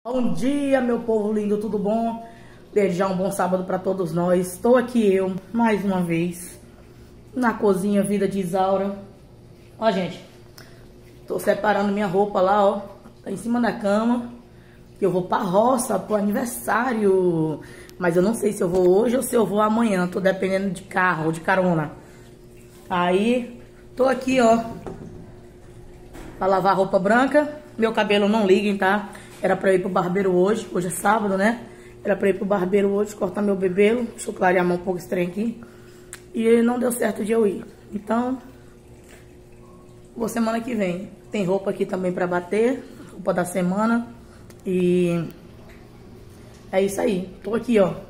Bom dia, meu povo lindo, tudo bom? Desde já um bom sábado para todos nós. Estou aqui eu, mais uma vez, na cozinha Vida de Isaura. Ó, gente, tô separando minha roupa lá, ó, tá em cima da cama. Que eu vou pra roça, pro aniversário. Mas eu não sei se eu vou hoje ou se eu vou amanhã. Tô dependendo de carro ou de carona. Aí, tô aqui, ó, pra lavar roupa branca. Meu cabelo não liguem, tá? Era pra eu ir pro barbeiro hoje. Hoje é sábado, né? Era pra eu ir pro barbeiro hoje, cortar meu bebelo. Deixa eu clarear a mão um pouco esse trem aqui. E não deu certo de eu ir. Então, vou semana que vem. Tem roupa aqui também pra bater. Roupa da semana. E é isso aí. Tô aqui, ó,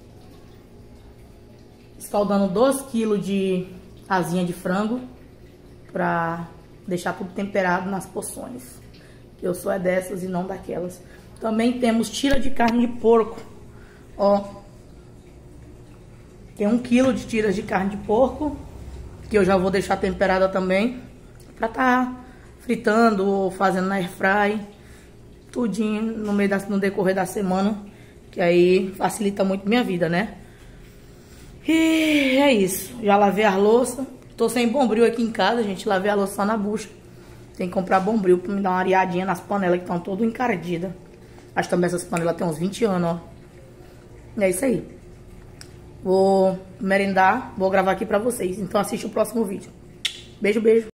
escaldando 2 kg de asinha de frango pra deixar tudo temperado nas porções. Eu sou dessas e não daquelas. Também temos tira de carne de porco. Ó, tem 1 kg de tiras de carne de porco, que eu já vou deixar temperada também, pra tá fritando ou fazendo na airfry. Tudinho no decorrer da semana, que aí facilita muito minha vida, né? E é isso. Já lavei a louça. Tô sem bombril aqui em casa, gente. Lavei a louça só na bucha. Tem que comprar bombril pra me dar uma areadinha nas panelas que estão todas encardidas. Acho que também essas panelas tem uns 20 anos, ó. É isso aí. Vou merendar, vou gravar aqui pra vocês. Então assiste o próximo vídeo. Beijo, beijo.